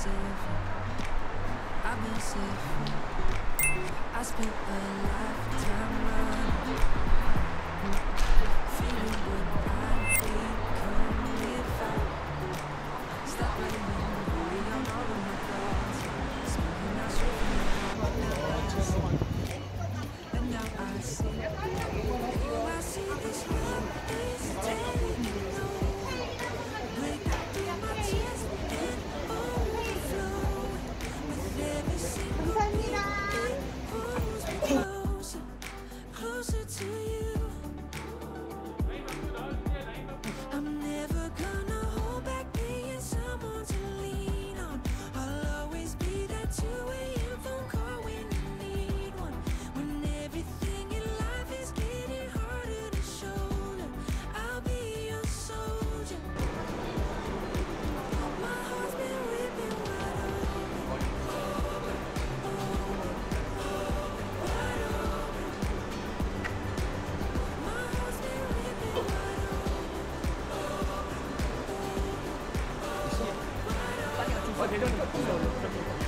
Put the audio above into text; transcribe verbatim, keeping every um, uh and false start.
I've been safe. I spent a lifetime running, feeling what I'd become if I stop letting me worry on all of my thoughts. Speaking out straight from my heart, and now I see, oh, I see this love is taking over, break out through my chest and overflow with every single beat. Closer, closer to you. I'm never gonna hold back being someone to lean on. I'll always be that two a m phone call when you need one. When everything in life is getting harder to shoulder, I'll be your soldier. My heart's been ripping wide open, open, open, open, wide open. My heart's been ripping wide open, open, open, wide open. 아, 대전이가